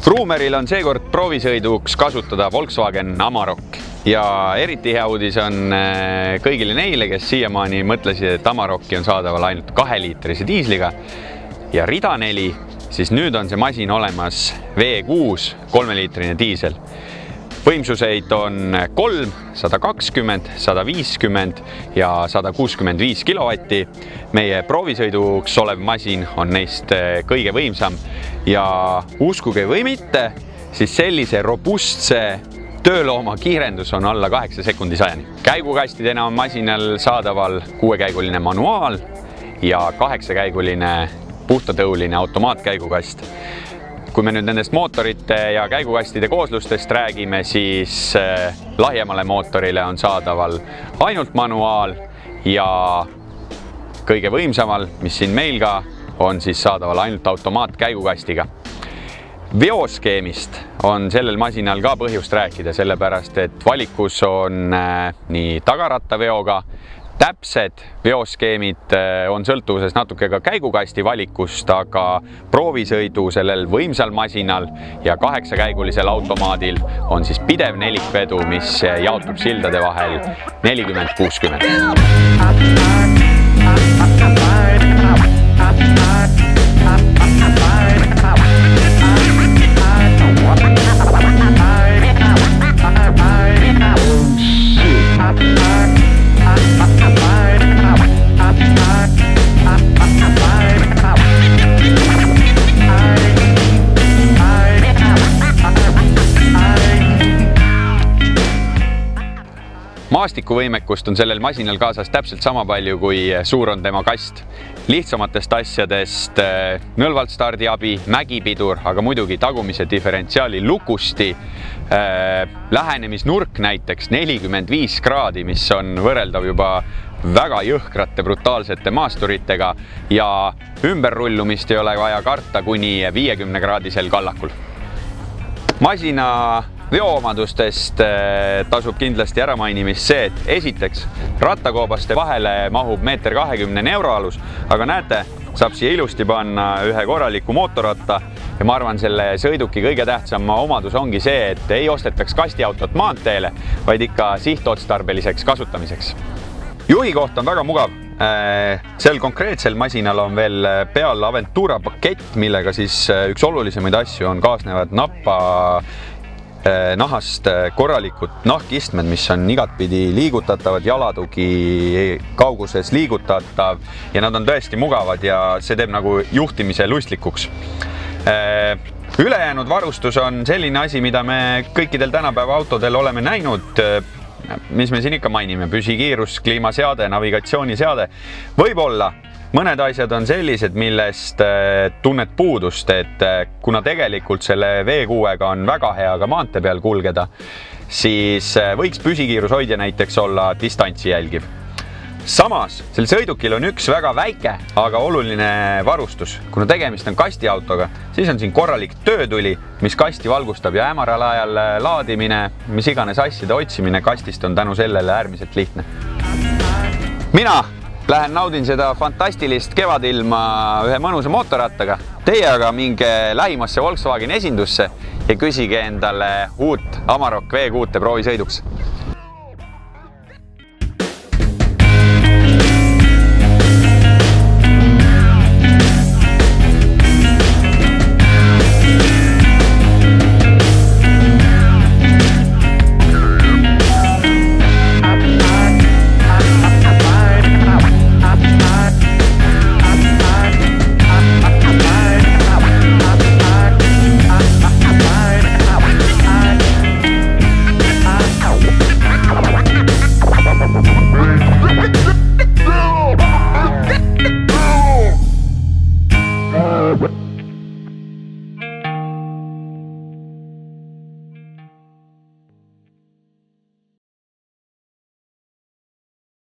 Ruumeril on seekord proovisõiduks kasutada Volkswagen Amarok ja eriti hea uudis on kõigile neile, kes siiamaani mõtlesid, et Amarokki on saadaval ainult 2-liitrise diisliga ja rida 4, siis nüüd on see masin olemas V6 3-liitrine diisel. Võimsuseid on 3, 120, 150 ja 165 kilovatti. Meie proovisõiduks olev masin on neist kõige võimsam ja uskuge või mitte, siis sellise robustse töölooma kiirendus on alla 8 sekundi 100. Käigukastidena on masinal saadaval 6-käiguline manuaal ja 8-käiguline puhtatõuline automaatkäigukast. Kui me nüüd nendest mootorite ja käigukastide kooslustest räägime, siis lahjemale mootorile on saadaval ainult manuaal ja kõige võimsamal, mis siin meil ka on siis saadaval ainult automaatkäigukastiga. Veoskeemist on sellel masinal ka põhjust rääkida, sellepärast et valikus on nii tagarattaveoga. Täpsed veoskeemid on sõltuvuses natuke ka käigukasti valikust, aga proovisõidu sellel võimsal masinal ja 8-käigulisel automaadil on siis pidev nelikvedu, mis jaotub sildade vahel 40-60. Maastikuvõimekust on sellel masinal kaasas täpselt sama palju, kui suur on tema kast. Lihtsamatest asjadest nõlvalt stardiabi, mägipidur, aga muidugi tagumise diferentsiaali lukusti, lähenemisnurk näiteks 45 kraadi, mis on võrreldav juba väga jõhkrate brutaalsete maasturitega ja ümberrullumist ei ole vaja karta kuni 50-kraadisel kallakul. Masina veoomadustest tasub kindlasti ära mainimist see, et esiteks rattakoobaste vahele mahub 1,20 m euroalus, aga näete, saab siia ilusti panna ühe korraliku mootorratta ja ma arvan, selle sõiduki kõige tähtsam omadus ongi see, et ei ostetaks kastiautot maanteele, vaid ikka sihtotstarbeliseks kasutamiseks. Juhi koht on väga mugav. Sel konkreetsel masinal on veel peal Aventura pakett, millega siis üks olulisemaid asju on kaasnevad nappa nahast korralikud nahkistmed, mis on igatpidi liigutatavad, jalatugi kauguses liigutatav ja nad on tõesti mugavad ja see teeb nagu juhtimise lustlikuks. Ülejäänud varustus on selline asi, mida me kõikidel tänapäeva autodel oleme näinud, mis me siin ikka mainime, püsikiirus, kliimaseade, navigatsiooniseade. Võib-olla mõned asjad on sellised, millest tunned puudust, et kuna tegelikult selle V6-ga on väga hea ka maantee peal kulgeda, siis võiks püsikiirushoidja näiteks olla distantsi jälgiv. Samas, sel sõidukil on üks väga väike, aga oluline varustus. Kuna tegemist on kastiautoga, siis on siin korralik töötuli, mis kasti valgustab ja hämaral ajal laadimine, mis iganes asjade otsimine kastist on tänu sellele äärmiselt lihtne. Mina lähen naudin seda fantastilist kevadilma ühe mõnusa mootorrattaga. Teie aga minge lähimasse Volkswagen esindusse ja küsige endale uut Amarok V6 proovisõiduks.